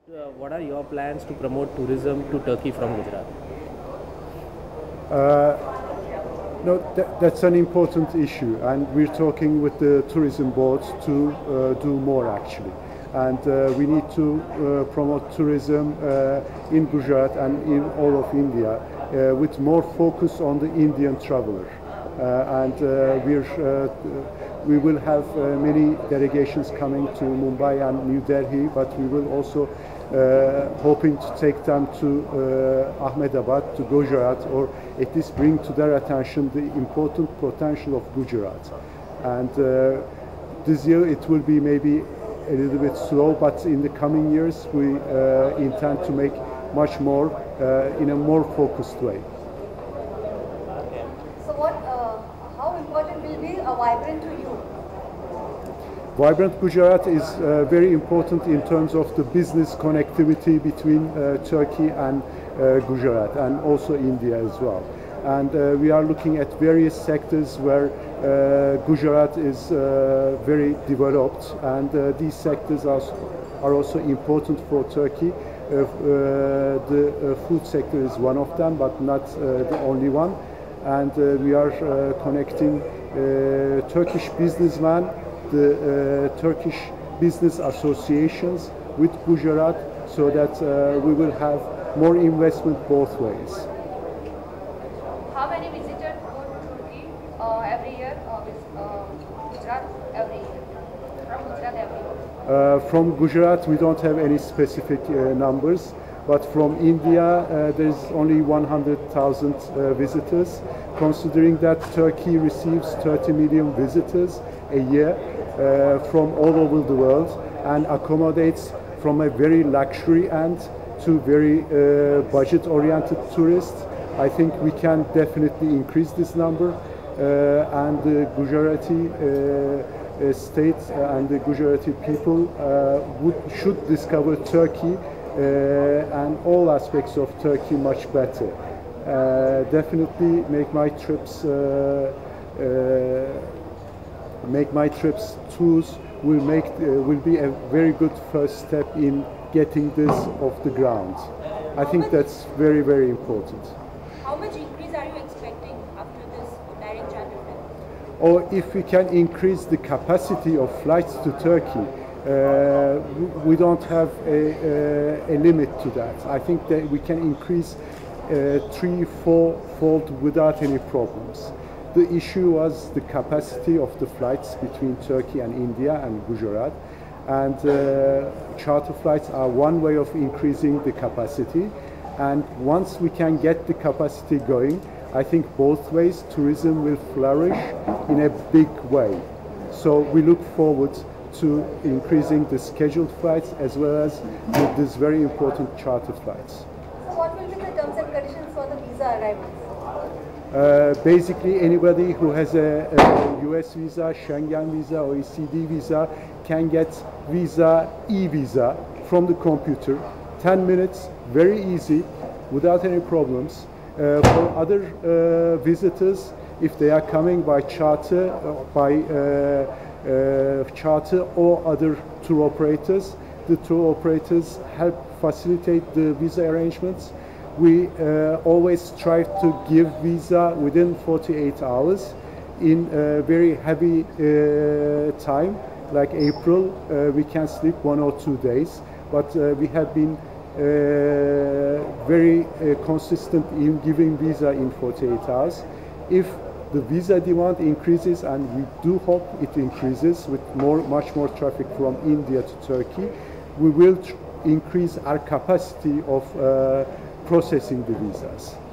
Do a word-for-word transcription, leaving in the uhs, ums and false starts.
Uh, what are your plans to promote tourism to Turkey from Gujarat? Uh, no, th that's an important issue, and we're talking with the tourism boards to uh, do more actually. And uh, we need to uh, promote tourism uh, in Gujarat and in all of India uh, with more focus on the Indian traveler. Uh, and uh, we're, uh, we will have uh, many delegations coming to Mumbai and New Delhi, but we will also uh, hoping to take them to uh, Ahmedabad, to Gujarat, or at least bring to their attention the important potential of Gujarat. And uh, this year it will be maybe a little bit slow, but in the coming years we uh, intend to make much more uh, in a more focused way. So what, uh, how important will be a vibrant to you? Vibrant Gujarat is uh, very important in terms of the business connectivity between uh, Turkey and uh, Gujarat, and also India as well. And uh, we are looking at various sectors where uh, Gujarat is uh, very developed, and uh, these sectors are, are also important for Turkey. Uh, uh, the uh, food sector is one of them, but not uh, the only one. And uh, we are uh, connecting uh, Turkish businessmen, the uh, Turkish business associations with Gujarat, so that uh, we will have more investment both ways. How many visitors go to Turkey uh, every year? Uh, with, uh, Gujarat every year. From Gujarat every year. Uh, from Gujarat, we don't have any specific uh, numbers, but from India, uh, there's only one hundred thousand uh, visitors. Considering that Turkey receives thirty million visitors a year uh, from all over the world and accommodates from a very luxury end to very uh, budget-oriented tourists, I think we can definitely increase this number, uh, and the Gujarati uh, uh, state and the Gujarati people uh, would, should discover Turkey uh, and all aspects of Turkey much better. Uh, definitely make my trips, uh, uh, make my trips tours will make uh, will be a very good first step in getting this off the ground. I think that's very very important. How much increase are you expecting after this direct charter flight? Or if we can increase the capacity of flights to Turkey, uh, we don't have a, a, a limit to that. I think that we can increase uh, three, four-fold without any problems. The issue was the capacity of the flights between Turkey and India and Gujarat, and uh, charter flights are one way of increasing the capacity. And once we can get the capacity going, I think both ways tourism will flourish in a big way. So we look forward to increasing the scheduled flights as well as with these very important charter flights. So what will be the terms and conditions for the visa arrivals? Uh, basically, anybody who has a, a U S visa, Schengen visa, or O E C D visa can get visa, e-visa from the computer. ten minutes, very easy, without any problems. Uh, for other uh, visitors, if they are coming by charter, uh, by uh, uh, charter or other tour operators, the tour operators help facilitate the visa arrangements. We uh, always strive to give visa within forty-eight hours. In a very heavy uh, time, like April, uh, we can sleep one or two days, but uh, we have been uh, very uh, consistent in giving visa in forty-eight hours. If the visa demand increases, and we do hope it increases with more, much more traffic from India to Turkey, we will increase our capacity of uh, processing the visas.